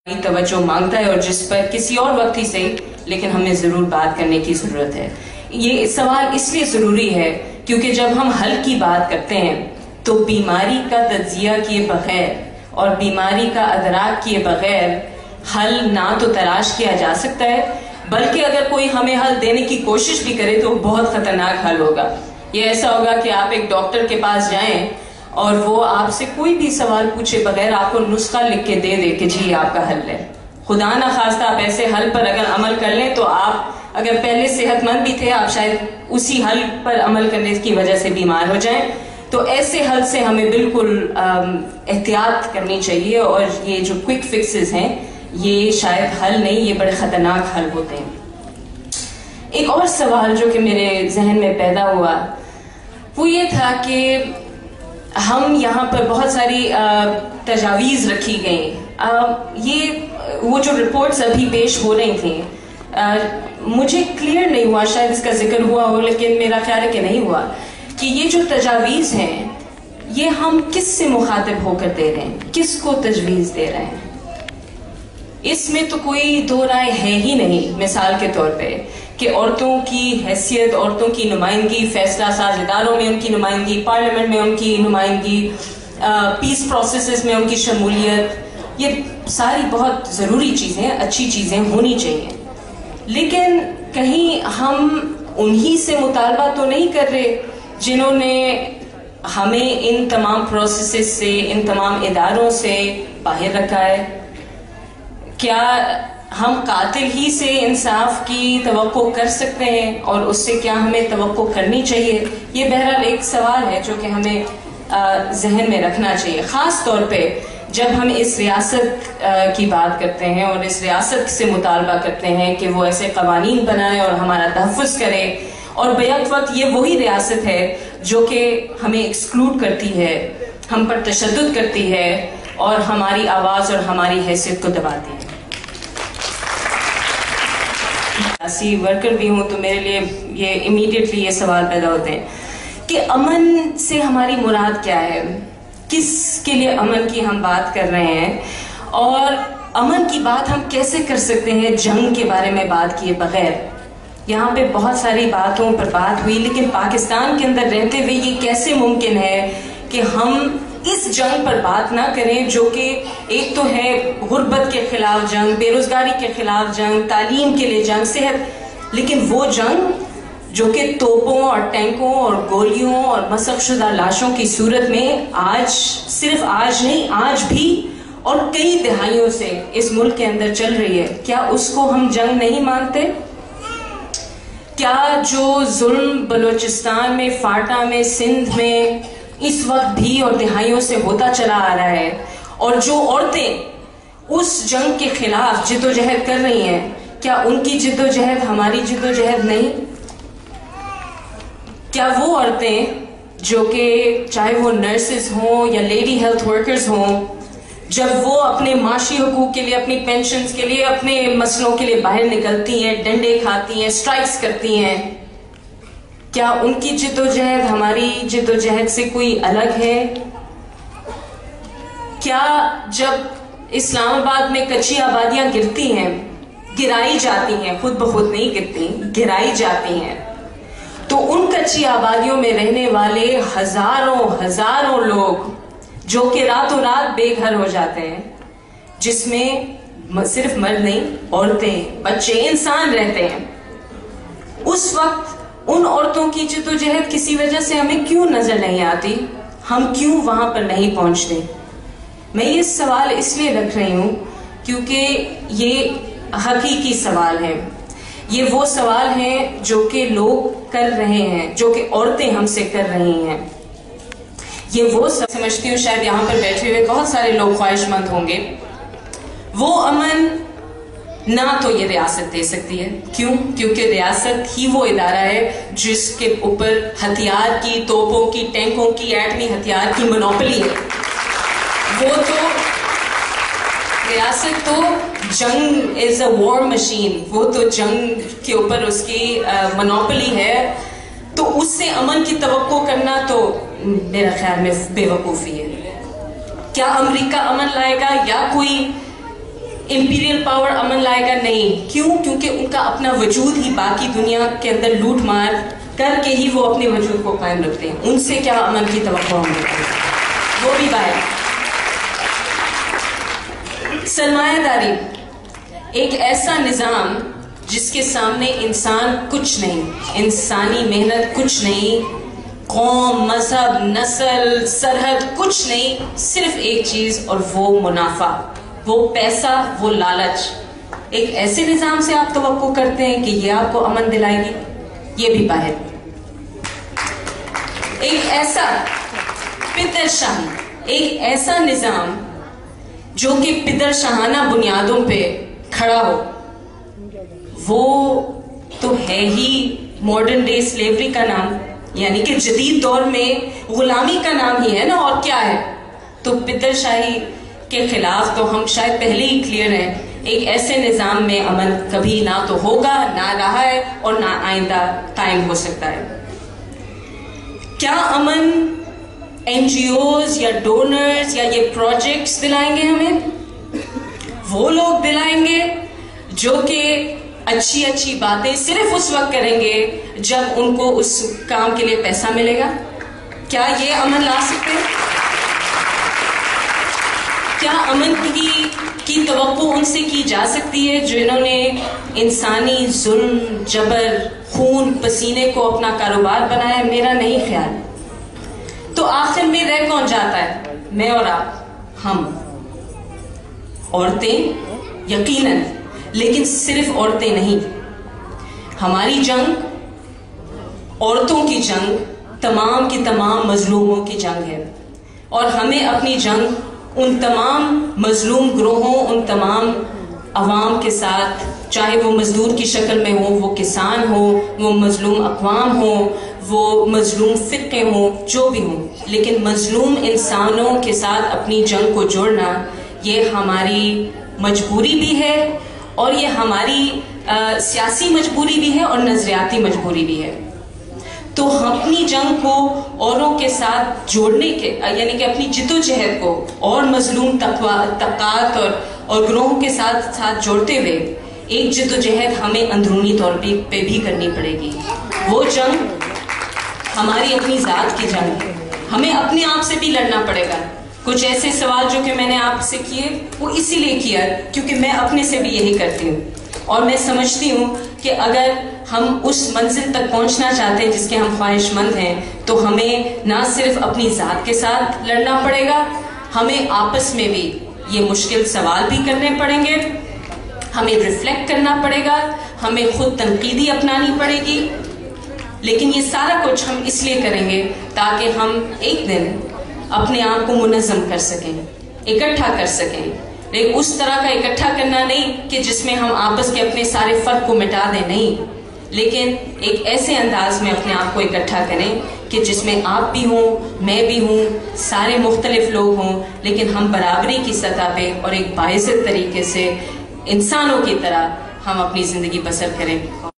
توجہ مانگتا ہے اور جس پر کسی اور وقت ہی سے لیکن ہمیں ضرور بات کرنے کی ضرورت ہے۔ یہ سوال اس لیے ضروری ہے کیونکہ جب ہم حل کی بات کرتے ہیں تو بیماری کا تجزیہ کیے بغیر اور بیماری کا ادراک کیے بغیر حل نہ تو تلاش کیا جا سکتا ہے، بلکہ اگر کوئی ہمیں حل دینے کی کوشش بھی کرے تو بہت خطرناک حل ہوگا۔ یہ ایسا ہوگا کہ آپ ایک ڈاکٹر کے پاس جائیں اور وہ آپ سے کوئی بھی سوال پوچھے بغیر آپ کو نسخہ لکھ کے دے کہ جی آپ کا حل ہے۔ خدا نہ خواستہ آپ ایسے حل پر اگر عمل کر لیں تو آپ اگر پہلے صحت مند بھی تھے آپ شاید اسی حل پر عمل کرنے کی وجہ سے بیمار ہو جائیں۔ تو ایسے حل سے ہمیں بالکل احتیاط کرنی چاہیے، اور یہ جو کوئک فکسز ہیں یہ شاید حل نہیں، یہ بڑے خطرناک حل ہوتے ہیں۔ ایک اور سوال جو کہ میرے ذہن میں پیدا ہوا وہ یہ تھا کہ ہم یہاں پر بہت ساری تجاویز رکھی گئیں، یہ وہ جو رپورٹس ابھی پیش ہو رہی تھیں مجھے کلیئر نہیں ہوا، شاید اس کا ذکر ہوا ہو لیکن میرا خیال ہے کہ نہیں ہوا، کہ یہ جو تجاویز ہیں یہ ہم کس سے مخاطب ہو کر دے رہے ہیں، کس کو تجویز دے رہے ہیں۔ اس میں تو کوئی دو رائے ہے ہی نہیں، مثال کے طور پہ کہ عورتوں کی حیثیت، عورتوں کی نمائندگی فیصلہ ساز اداروں میں ان کی نمائندگی، پارلیمنٹ میں ان کی نمائندگی، پیس پروسیسز میں ان کی شمولیت، یہ ساری بہت ضروری چیزیں، اچھی چیزیں ہونی چاہیے، لیکن کہیں ہم انہی سے مطالبہ تو نہیں کر رہے جنہوں نے ہمیں ان تمام پروسیسز سے، ان تمام اداروں سے باہر رکھا ہے۔ کیا ہم قاتل ہی سے انصاف کی توقع کر سکتے ہیں اور اس سے کیا ہمیں توقع کرنی چاہیے؟ یہ بہرحال ایک سوال ہے جو کہ ہمیں ذہن میں رکھنا چاہیے، خاص طور پہ جب ہم اس ریاست کی بات کرتے ہیں اور اس ریاست سے مطالبہ کرتے ہیں کہ وہ ایسے قوانین بنائے اور ہمارا تحفظ کرے، اور بیک وقت یہ وہی ریاست ہے جو کہ ہمیں ایکسکلوڈ کرتی ہے، ہم پر تشدد کرتی ہے اور ہماری آواز اور ہماری حیثیت کو دباتی ہے۔ سیاسی ورکر بھی ہوں تو میرے لیے یہ امیڈیٹلی یہ سوال پیدا ہوتے ہیں کہ امن سے ہماری مراد کیا ہے، کس کے لیے امن کی ہم بات کر رہے ہیں، اور امن کی بات ہم کیسے کر سکتے ہیں جنگ کے بارے میں بات کیے بغیر۔ یہاں پہ بہت ساری باتوں پر بات ہوئی، لیکن پاکستان کے اندر رہتے ہوئے یہ کیسے ممکن ہے کہ ہم اس جنگ پر بات نہ کریں جو کہ ایک تو ہے غربت کے خلاف جنگ، بے روزگاری کے خلاف جنگ، تعلیم کے لیے جنگ، صحت، لیکن وہ جنگ جو کہ توپوں اور ٹینکوں اور گولیوں اور مسخ شدہ لاشوں کی صورت میں آج، صرف آج نہیں آج بھی اور کئی دہائیوں سے اس ملک کے اندر چل رہی ہے، کیا اس کو ہم جنگ نہیں مانتے؟ کیا جو ظلم بلوچستان میں، فاٹا میں، سندھ میں اس وقت بھی اور دہائیوں سے ہوتا چلا آ رہا ہے، اور جو عورتیں اس جنگ کے خلاف جد و جہد کر رہی ہیں، کیا ان کی جد و جہد ہماری جد و جہد نہیں؟ کیا وہ عورتیں جو کہ چاہے وہ نرسز ہوں یا لیڈی ہیلتھ ورکرز ہوں، جب وہ اپنے معاشی حقوق کے لیے، اپنی پینشنز کے لیے، اپنے مسئلوں کے لیے باہر نکلتی ہیں، ڈنڈے کھاتی ہیں، اسٹرائکس کرتی ہیں، کیا ان کی جد و جہد ہماری جد و جہد سے کوئی الگ ہے؟ کیا جب اسلام آباد میں کچی آبادیاں گرتی ہیں، گرائی جاتی ہیں، خود بخود نہیں گرتی، گرائی جاتی ہیں، تو ان کچی آبادیوں میں رہنے والے ہزاروں لوگ جو کہ راتوں رات بے گھر ہو جاتے ہیں، جس میں صرف مرد نہیں، عورتیں، بچے، انسان رہتے ہیں، اس وقت ان عورتوں کی جد و جہد کسی وجہ سے ہمیں کیوں نظر نہیں آتی؟ ہم کیوں وہاں پر نہیں پہنچتے؟ میں یہ سوال اس لیے رکھ رہی ہوں کیونکہ یہ حقیقی سوال ہے، یہ وہ سوال ہیں جو کہ لوگ کر رہے ہیں، جو کہ عورتیں ہم سے کر رہی ہیں۔ یہ وہ سمجھتی ہوں شاید یہاں پر بیٹھے ہوئے بہت سارے لوگ خواہش مند ہوں گے، وہ امن نہ تو یہ ریاست دے سکتی ہے۔ کیوں؟ کیونکہ ریاست ہی وہ ادارہ ہے جس کے اوپر ہتھیار کی، توپوں کی، ٹینکوں کی، ایٹمی ہتھیار کی منوپلی ہے۔ وہ تو ریاست تو جنگ از اے وار مشین، وہ تو جنگ کے اوپر اس کی منوپلی ہے، تو اس سے امن کی توقع کرنا تو میرا خیال میں بے وقوفی ہے۔ کیا امریکہ امن لائے گا یا کوئی इंपीरियल पावर अमन लाएगा? नहीं। क्यों? क्योंकि उनका अपना वजूद ही बाकी दुनिया के अंदर लूट मार करके ही वो अपने वजूद को कायम रखते हैं। उनसे क्या अमन की तवक्को हम रखते हैं? वो भी बाहर। सरमायादारी एक ऐसा निजाम जिसके सामने इंसान कुछ नहीं, इंसानी मेहनत कुछ नहीं, कौम, मजहब, नस्ल, सरहद कुछ नहीं, सिर्फ एक चीज और वो मुनाफा, वो पैसा, वो लालच। एक ऐसे निजाम से आप तवक्को करते हैं कि ये आपको अमन दिलाएगी? ये भी बाहर। एक ऐसा पिदरशाही, एक ऐसा निजाम जो कि पिदरशाहाना बुनियादों पे खड़ा हो, वो तो है ही मॉडर्न डे स्लेवरी का नाम, यानी कि जदीद दौर में गुलामी का नाम ही है ना, और क्या है? तो पिदरशाही के खिलाफ तो हम शायद पहले ही क्लियर हैं। एक ऐसे निजाम में अमन कभी ना तो होगा, ना रहा है और ना आइंदा कायम हो सकता है। क्या अमन एनजीओज या डोनर्स या ये प्रोजेक्ट्स दिलाएंगे हमें? वो लोग दिलाएंगे जो कि अच्छी अच्छी बातें सिर्फ उस वक्त करेंगे जब उनको उस काम के लिए पैसा मिलेगा। क्या ये अमन ला सकते हैं? क्या अमन की तवक्को उनसे की जा सकती है जिन्होंने इंसानी जुल्म, जबर, खून, पसीने को अपना कारोबार बनाया? मेरा नहीं ख्याल। तो आखिर में रह कौन जाता है? मैं और आप, हम, औरतें यकीनन, लेकिन सिर्फ औरतें नहीं। हमारी जंग, औरतों की जंग, तमाम की तमाम मजलूमों की जंग है, और हमें अपनी जंग उन तमाम मजलूम ग्रोहों, उन तमाम अवाम के साथ, चाहे वो मजदूर की शक्ल में हो, वो किसान हो, वो मजलूम अक़वाम हो, वो मजलूम फ़िरक़े हो, जो भी हो, लेकिन मजलूम इंसानों के साथ अपनी जंग को जोड़ना, ये हमारी मजबूरी भी है, और ये हमारी सियासी मजबूरी भी है और नजरियाती मजबूरी भी है। तो अपनी जंग को औरों के साथ जोड़ने के, यानी कि अपनी जिद्दोजहद को और मजलूम तबकात और ग्रोहों के साथ जोड़ते हुए एक जिद्दोजहद हमें अंदरूनी तौर पे भी करनी पड़ेगी। वो जंग हमारी अपनी ज़ात की जंग है, हमें अपने आप से भी लड़ना पड़ेगा। कुछ ऐसे सवाल जो कि मैंने आपसे किए वो इसीलिए किया क्योंकि मैं अपने से भी यही करती हूँ, और मैं समझती हूँ कि अगर हम उस मंजिल तक पहुँचना चाहते हैं जिसके हम ख्वाहिशमंद हैं, तो हमें ना सिर्फ अपनी ज़ात के साथ लड़ना पड़ेगा, हमें आपस में भी ये मुश्किल सवाल भी करने पड़ेंगे, हमें रिफ्लेक्ट करना पड़ेगा, हमें खुद तनकीदी अपनानी पड़ेगी। लेकिन ये सारा कुछ हम इसलिए करेंगे ताकि हम एक दिन अपने आप को मुनज़्ज़म कर सकें, इकट्ठा कर सकें, लेकिन उस तरह का इकट्ठा करना नहीं कि जिसमें हम आपस के अपने सारे फ़र्क को मिटा दें, नहीं, लेकिन एक ऐसे अंदाज में अपने आप को इकट्ठा करें कि जिसमें आप भी हों, मैं भी हूँ, सारे मुख्तलिफ लोग हों, लेकिन हम बराबरी की सतह पे और एक बाइज़्ज़त तरीके से इंसानों की तरह हम अपनी ज़िंदगी बसर करें।